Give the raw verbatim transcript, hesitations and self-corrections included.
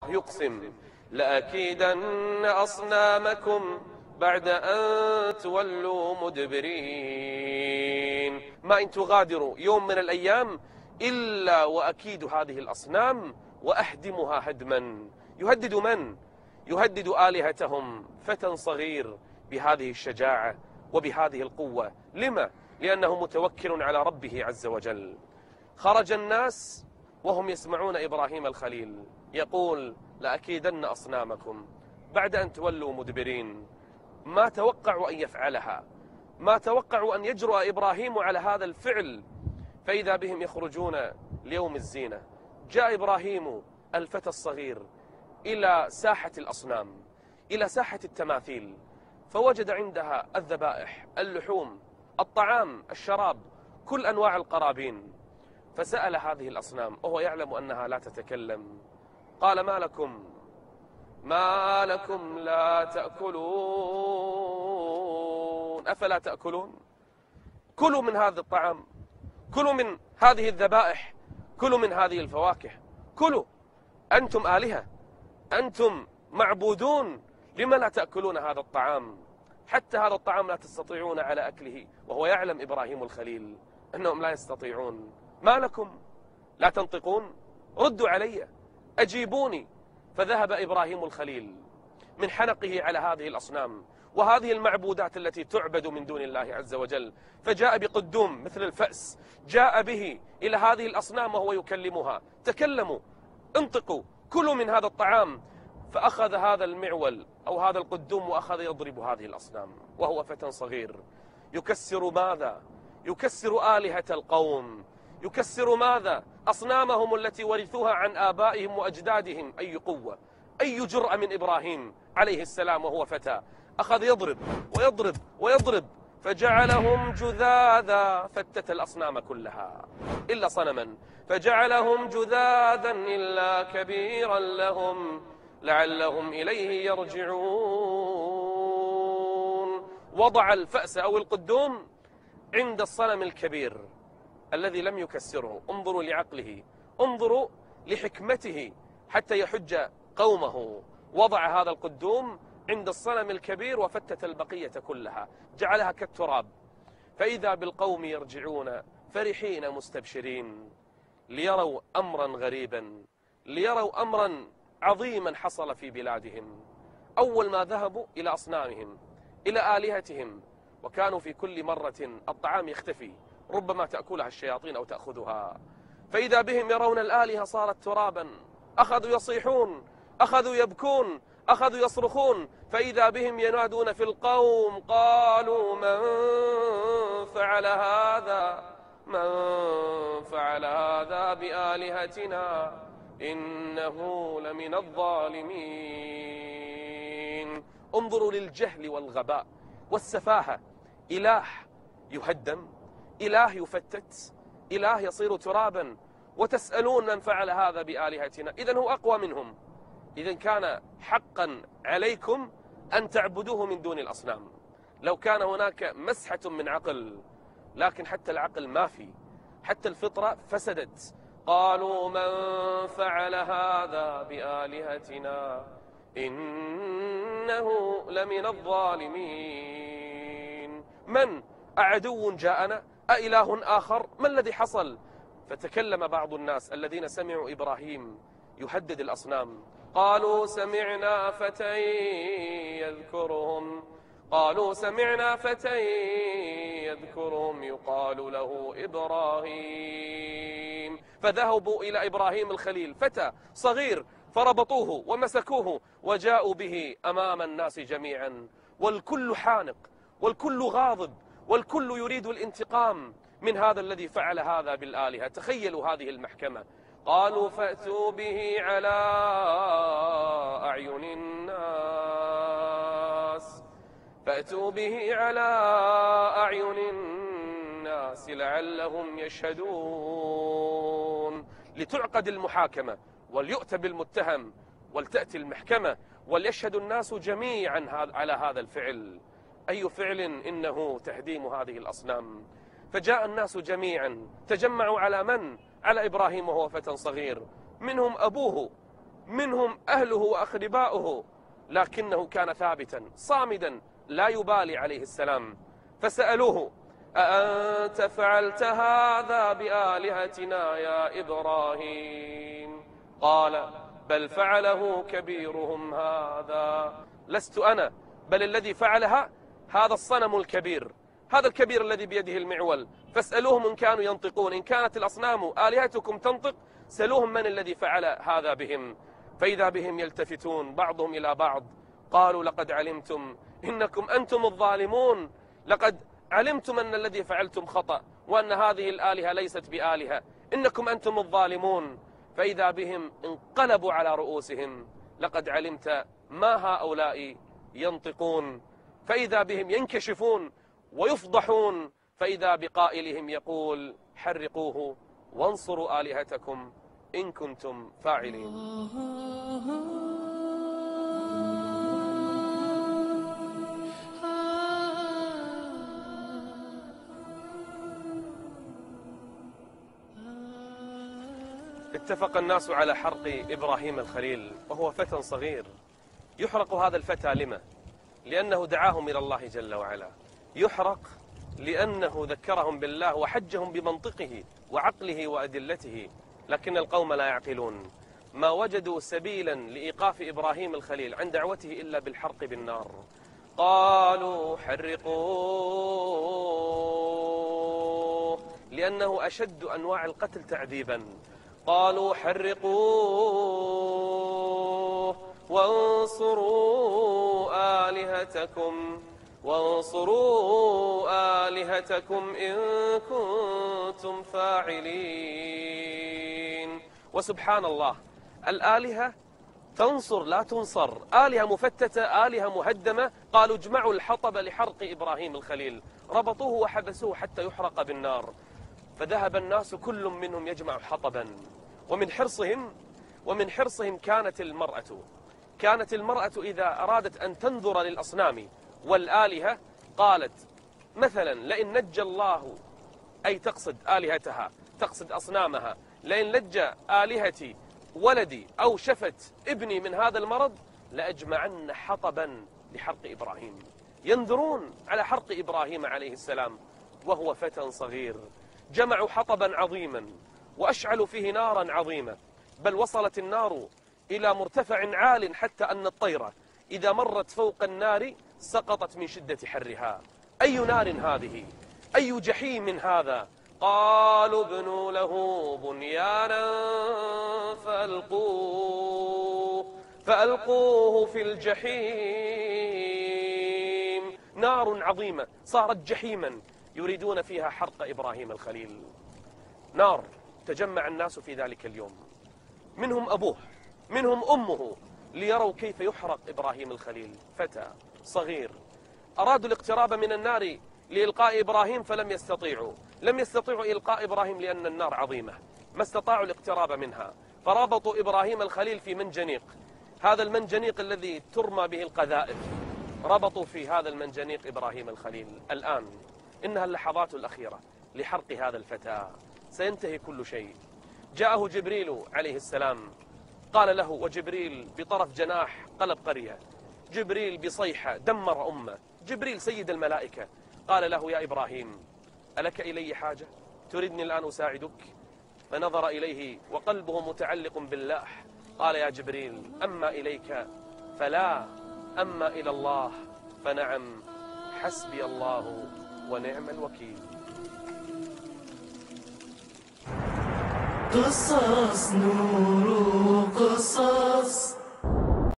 الله يقسم لأكيدن أصنامكم بعد أن تولوا مدبرين. ما إن تغادروا يوم من الأيام إلا وأكيد هذه الأصنام وأهدمها هدما. يهدد من؟ يهدد آلهتهم فتى صغير بهذه الشجاعة وبهذه القوة. لما؟ لأنه متوكل على ربه عز وجل. خرج الناس وهم يسمعون إبراهيم الخليل يقول لأكيدن أصنامكم بعد أن تولوا مدبرين. ما توقعوا أن يفعلها، ما توقعوا أن يجرؤ إبراهيم على هذا الفعل، فإذا بهم يخرجون ليوم الزينة. جاء إبراهيم الفتى الصغير إلى ساحة الأصنام، إلى ساحة التماثيل، فوجد عندها الذبائح، اللحوم، الطعام، الشراب، كل أنواع القرابين. فسأل هذه الأصنام وهو يعلم أنها لا تتكلم، قال ما لكم ما لكم لا تأكلون؟ أفلا تأكلون؟ كلوا من هذا الطعام، كلوا من هذه الذبائح، كلوا من هذه الفواكه، كلوا، أنتم آلهة، أنتم معبودون، لما لا تأكلون هذا الطعام؟ حتى هذا الطعام لا تستطيعون على أكله، وهو يعلم إبراهيم الخليل أنهم لا يستطيعون. ما لكم لا تنطقون؟ ردوا علي، أجيبوني. فذهب إبراهيم الخليل من حنقه على هذه الأصنام وهذه المعبودات التي تعبد من دون الله عز وجل، فجاء بقدوم مثل الفأس، جاء به إلى هذه الأصنام وهو يكلمها، تكلموا، انطقوا، كلوا من هذا الطعام. فأخذ هذا المعول أو هذا القدوم وأخذ يضرب هذه الأصنام وهو فتى صغير، يكسر ماذا؟ يكسر آلهة القوم، يكسر ماذا؟ أصنامهم التي ورثوها عن آبائهم وأجدادهم. أي قوة، أي جرأة من إبراهيم عليه السلام وهو فتى. أخذ يضرب ويضرب ويضرب فجعلهم جذاذا، فتت الأصنام كلها إلا صنما، فجعلهم جذاذا إلا كبيرا لهم لعلهم إليه يرجعون. وضع الفأس أو القدوم عند الصنم الكبير الذي لم يكسره. انظروا لعقله، انظروا لحكمته حتى يحج قومه. وضع هذا القدوم عند الصنم الكبير وفتت البقية كلها، جعلها كالتراب. فإذا بالقوم يرجعون فرحين مستبشرين ليروا أمرا غريبا، ليروا أمرا عظيما حصل في بلادهم. أول ما ذهبوا إلى أصنامهم، إلى آلهتهم، وكانوا في كل مرة الطعام يختفي، ربما تأكلها الشياطين أو تأخذها، فإذا بهم يرون الآلهة صارت ترابا، أخذوا يصيحون، أخذوا يبكون، أخذوا يصرخون، فإذا بهم ينادون في القوم قالوا من فعل هذا من فعل هذا بآلهتنا إنه لمن الظالمين. انظروا للجهل والغباء والسفاهة. إله يهدم، إله يفتت، إله يصير ترابا، وتسألون من فعل هذا بآلهتنا. إذن هو أقوى منهم. إذن كان حقا عليكم أن تعبدوه من دون الأصنام. لو كان هناك مسحة من عقل، لكن حتى العقل ما في، حتى الفطرة فسدت. قالوا من فعل هذا بآلهتنا إنه لمن الظالمين. من؟ أعدو جاءنا؟ أإله آخر؟ ما الذي حصل؟ فتكلم بعض الناس الذين سمعوا إبراهيم يهدد الأصنام، قالوا سمعنا فتى يذكرهم قالوا سمعنا فتى يذكرهم يقال له إبراهيم. فذهبوا إلى إبراهيم الخليل، فتى صغير، فربطوه ومسكوه وجاءوا به أمام الناس جميعا، والكل حانق والكل غاضب والكل يريد الانتقام من هذا الذي فعل هذا بالآلهة. تخيلوا هذه المحكمة. قالوا فأتوا به على أعين الناس فأتوا به على أعين الناس لعلهم يشهدون. لتعقد المحاكمة وليؤتى بالمتهم ولتأتي المحكمة وليشهد الناس جميعا على هذا الفعل. أي فعل إنه تهديم هذه الأصنام. فجاء الناس جميعا تجمعوا على من؟ على إبراهيم وهو فتى صغير، منهم أبوه منهم أهله وأقرباؤه، لكنه كان ثابتا صامدا لا يبالي عليه السلام. فسألوه: أأنت فعلت هذا بآلهتنا يا إبراهيم؟ قال: بل فعله كبيرهم هذا. لست أنا، بل الذي فعلها هذا الصنم الكبير، هذا الكبير الذي بيده المعول. فاسألوهم إن كانوا ينطقون. إن كانت الأصنام آلهتكم تنطق، سألوهم من الذي فعل هذا بهم. فإذا بهم يلتفتون بعضهم إلى بعض، قالوا: لقد علمتم إنكم أنتم الظالمون، لقد علمتم أن الذي فعلتم خطأ، وأن هذه الآلهة ليست بآلهة، إنكم أنتم الظالمون. فإذا بهم انقلبوا على رؤوسهم: لقد علمت ما هؤلاء ينطقون. فإذا بهم ينكشفون ويفضحون، فإذا بقائلهم يقول: حرقوه وانصروا آلهتكم إن كنتم فاعلين. اتفق الناس على حرق إبراهيم الخليل وهو فتى صغير. يحرق هذا الفتى لما؟ لأنه دعاهم إلى الله جل وعلا. يحرق لأنه ذكرهم بالله وحجهم بمنطقه وعقله وأدلته، لكن القوم لا يعقلون. ما وجدوا سبيلا لإيقاف إبراهيم الخليل عن دعوته إلا بالحرق بالنار. قالوا: حرقوه، لأنه أشد أنواع القتل تعذيبا. قالوا: حرقوه وانصروا آلهتكم وانصروا آلهتكم إن كنتم فاعلين. وسبحان الله، الآلهة تنصر لا تنصر، آلهة مفتتة، آلهة مهدمة. قالوا: اجمعوا الحطب لحرق إبراهيم الخليل، ربطوه وحبسوه حتى يحرق بالنار. فذهب الناس كل منهم يجمع حطبا. ومن حرصهم ومن حرصهم كانت المرأة كانت المرأة إذا أرادت أن تنظر للأصنام والآلهة قالت مثلا: لئن نجى الله، أي تقصد آلهتها، تقصد أصنامها، لئن نجى آلهتي ولدي أو شفت ابني من هذا المرض لأجمعن حطبا لحرق إبراهيم. ينظرون على حرق إبراهيم عليه السلام وهو فتى صغير. جمعوا حطبا عظيما وأشعلوا فيه نارا عظيمة، بل وصلت النار إلى مرتفع عال حتى أن الطيرة إذا مرت فوق النار سقطت من شدة حرها. أي نار هذه؟ أي جحيم هذا؟ قالوا: ابنوا له بنيانا فألقوه فألقوه في الجحيم. نار عظيمة صارت جحيما يريدون فيها حرق إبراهيم الخليل. نار. تجمع الناس في ذلك اليوم، منهم أبوه منهم أمه، ليروا كيف يحرق إبراهيم الخليل. فتى صغير. أرادوا الاقتراب من النار لإلقاء إبراهيم فلم يستطيعوا لم يستطيعوا إلقاء إبراهيم لأن النار عظيمة، ما استطاعوا الاقتراب منها. فربطوا إبراهيم الخليل في منجنيق، هذا المنجنيق الذي ترمى به القذائف، ربطوا في هذا المنجنيق إبراهيم الخليل. الآن إنها اللحظات الأخيرة لحرق هذا الفتى، سينتهي كل شيء. جاءه جبريل عليه السلام قال له، وجبريل بطرف جناح قلب قرية، جبريل بصيحة دمر أمة، جبريل سيد الملائكة. قال له: يا إبراهيم، ألك إلي حاجة؟ تريدني الآن أساعدك؟ فنظر إليه وقلبه متعلق بالله. قال: يا جبريل، أما إليك فلا، أما إلى الله فنعم، حسبي الله ونعم الوكيل. قصص نور قصص